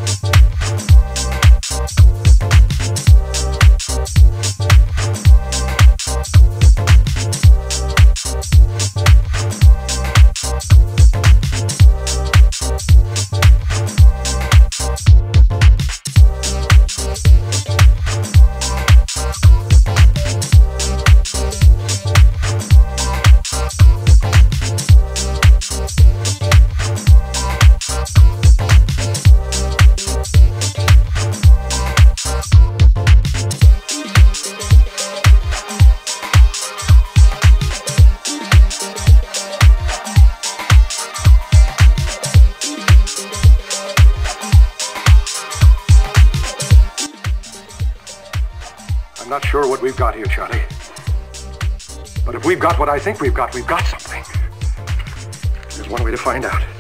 I'm not sure what we've got here, Charlie. But if we've got what I think we've got something. There's one way to find out.